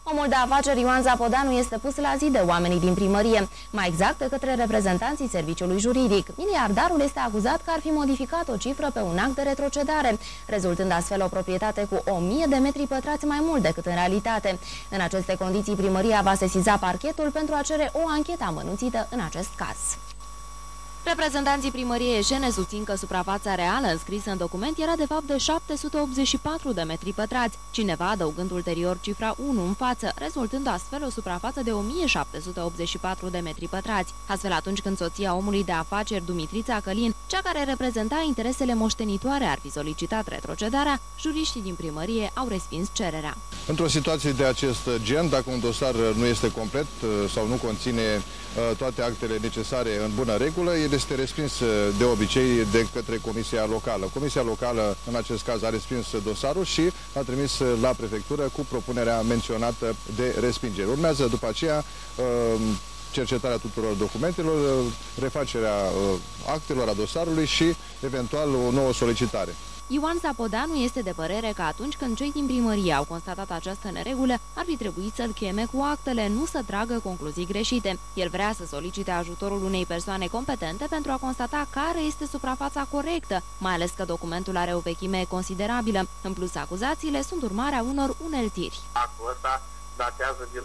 Omul de afaceri Ioan Zapodanu este pus la zi de oamenii din primărie, mai exact de către reprezentanții serviciului juridic. Miliardarul este acuzat că ar fi modificat o cifră pe un act de retrocedare, rezultând astfel o proprietate cu 1000 de metri pătrați mai mult decât în realitate. În aceste condiții, primăria va sesiza parchetul pentru a cere o anchetă amănunțită în acest caz. Reprezentanții primăriei Eșene susțin că suprafața reală înscrisă în document era de fapt de 784 de metri pătrați, cineva adăugând ulterior cifra 1 în față, rezultând astfel o suprafață de 1784 de metri pătrați. Astfel, atunci când soția omului de afaceri Dumitrița Călin, cea care reprezenta interesele moștenitoare, ar fi solicitat retrocedarea, juriștii din primărie au respins cererea. Într-o situație de acest gen, dacă un dosar nu este complet sau nu conține toate actele necesare în bună regulă, el este respins de obicei de către Comisia Locală. Comisia Locală, în acest caz, a respins dosarul și a trimis la prefectură cu propunerea menționată de respingere. Urmează după aceea cercetarea tuturor documentelor, refacerea actelor, a dosarului și eventual o nouă solicitare. Ioan Zapodanu este de părere că atunci când cei din primărie au constatat această neregulă, ar fi trebuit să-l cheme cu actele, nu să tragă concluzii greșite. El vrea să solicite ajutorul unei persoane competente pentru a constata care este suprafața corectă, mai ales că documentul are o vechime considerabilă. În plus, acuzațiile sunt urmarea unor uneltiri. Actul ăsta datează din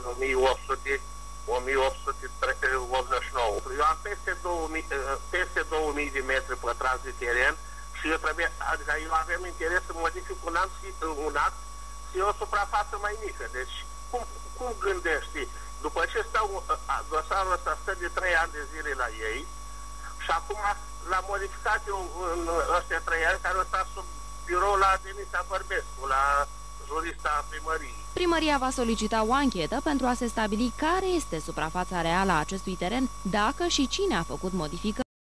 1889. Eu am peste 2000 de metri pătrați de teren și adică eu avem interes să modific un act și o suprafață mai mică. Deci, cum gândești? După ce dosarul ăsta stă de 3 ani de zile la ei și acum l-am modificat eu în ăștia 3 ani care o sta sub birou la Denisa Bărbescu, la jurista primăriei. Primăria va solicita o anchetă pentru a se stabili care este suprafața reală a acestui teren, dacă și cine a făcut modificări.